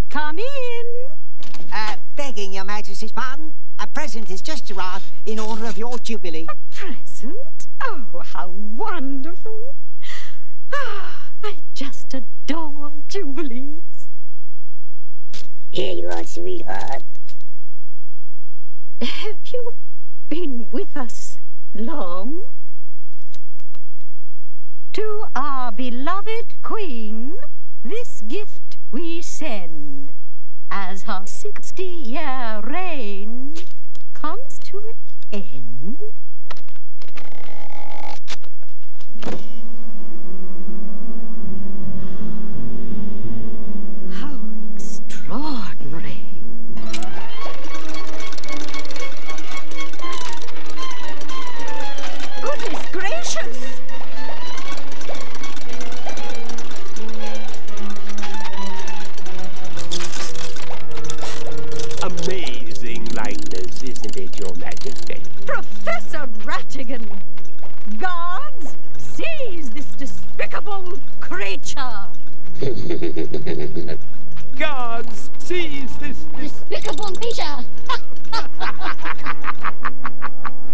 Come in. Begging your Majesty's pardon, a present has just arrived in honour of your jubilee. A present? Oh, how wonderful. I just adore jubilees. Here you are, sweetheart. Have you been with us long? To our beloved Queen, this gift we send, as her 60-year reign comes to an end. How extraordinary. Goodness gracious! Amazing likeness, isn't it, Your Majesty? Professor Ratigan! Guards, seize this despicable creature! Guards, seize this Despicable creature!